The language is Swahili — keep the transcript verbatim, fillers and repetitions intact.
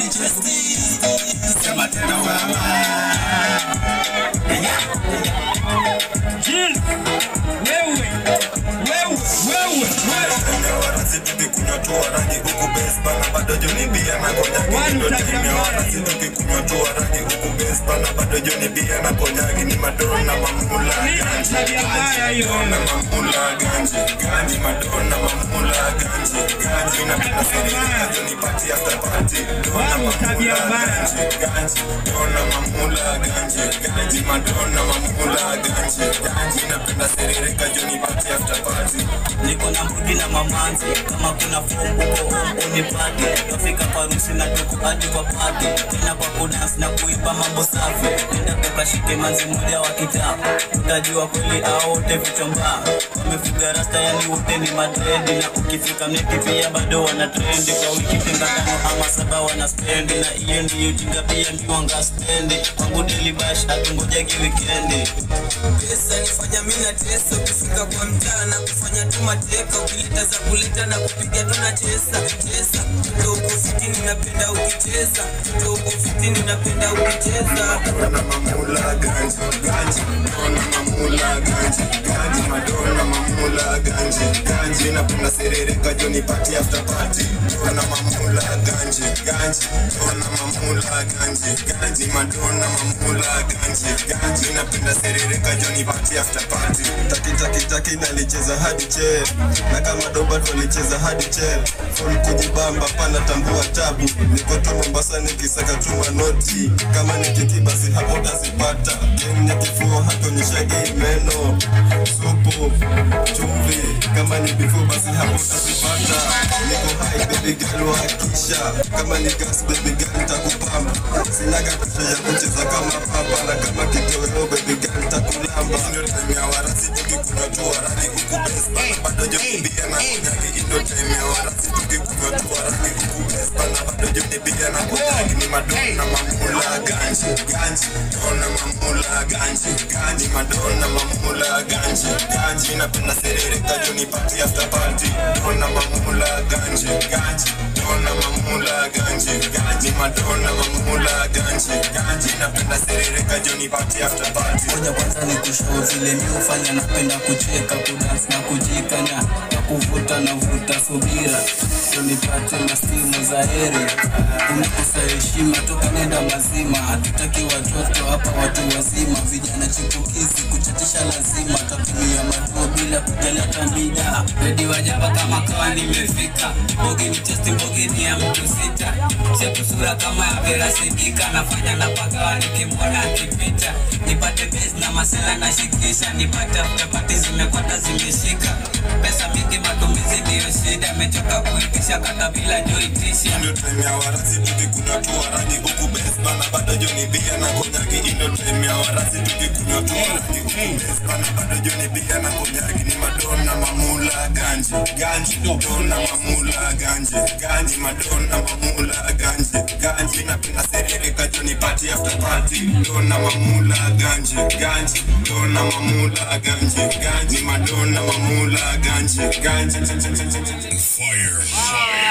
justice. Sema tena wewe. Jill, wewe, wewe, wewe, wewe. Wanasituki kunywa tu rangi huku Bespa na bado Johnny Bia na konyagi ndo time. Wanasituki kunywa tu rangi huku Bespa na bado Johnny Bia na konyagi ni Madonna mamula ganji. Madonna mamula ganji, ganji Madonna mamula ganji, ganji na pina serika Johnny party after party. Donna mamula ganji, ganji, Donna mamula ganji, ganji Madonna mamula ganji, ganji na pina serika Johnny party after party. Niko na mbudi na mamanzi, kama kuna fungu ko unipati. Nafika parusi na tuku hadi kwa party. Tena kwa kudance na kuipa mambo safi. Nenda peka shike manzi mmoja wa kitabu. Utajua kweli hao wote vichomba. Wamefuga rasta yani wote ni madrendi. Na ukifika mneki pia bado wana trendi. Kwa wiki tenga tano ama saba wana spendi. Na iyo ndiyo jinga pia miwanga spendi. Wangu daily bash hatungojagi weekendi. Pesa nifanya mina tesa. Ukifika kwa mtaa na kufanya tu mateka. Ukileta za kuleta na kupiga tuna chesa. Chesa, ndo uko fitini napenda ukicheza. Ndo uko fitini napenda ukicheza. Madonna mamula ganji, ganji, Madonna mamula ganji, ganji, Madonna mamula ganji, ganji napenda serereka Johnny party after party. Madonna mamula ganji, ganji, Madonna mamula ganji, ganji, Madonna mamula ganji, ganji napenda serereka Johnny party after party. Taki taki taki nalicheza hadi che, na kama doba tulicheza hadi che. Full kujibamba pana tambua tabu. Niko tu Mombasa nikisaka chuma noti. Kama nikiki basi hapo utazipata. Game ya kifua hatonyeshagi meno. Supu, chumvi, kama ni bifu basi hapo utazipata. Niko high baby girl wakisha. Kama ni gas baby girl nitakupamba. Sinaga pesa ya kucheza kama papa. Na kama kitoweo baby girl nitakulamba. Ndio time ya warasituki kunywa tu rangi huku Bespa na bado Johnny Bia na konyagi ndo time ya warasituki kunywa tu rangi huku Bespa na bado Johnny Bia na konyagi ni Madonna mamula ganji, ganji, Donna mamula ganji, ganji Madonna mamula ganji, ganji napenda serereka Johnny party after party. Donna mamula ganji, ganji, Donna mamula ganji, ganji Madonna mamula ganji, ganji napenda serereka Johnny party after party. Moja kwanza ni kushow vile mi ufanya napenda kucheka, kudance na kujikanya. Na kuvuta na vuta subira. Unipate na stimu za heri. Unakosa heshima toka nenda mazima. Hatutaki watoto hapa watu wazima. Vijana chipukizi kuchatisha lazima. Tatumia maduo bila kujali hata mida. Ready wajaba kama kawa nimefika. Bogi ni testi bogi ni ya mtu sita. Shepu sura kama ya Vera Sidika. Nafanya na pagawa nikimwona akipita. Nipate base na masela na shikisha. Nipate after party zimekwata zimeshika. Pesa mingi matumizi ndiyo shida. Mechoka kuitisha kata bila joitisha. Ndio time ya warasituki kunywa tu rangi huku Bespa na bado Johnny Bia na konyagi. Ndio time ya warasituki kunywa tu rangi huku Bespa na bado Johnny Bia na konyagi ni Madonna mamula ganji, ganji, Donna mamula ganji, ganji Madonna mamula ganji, ganji napenda serereka Johnny party after party. Donna mamula ganji, ganji, Donna mamula ganji, ganji Madonna mamula ganji, ganji. Fire, fire.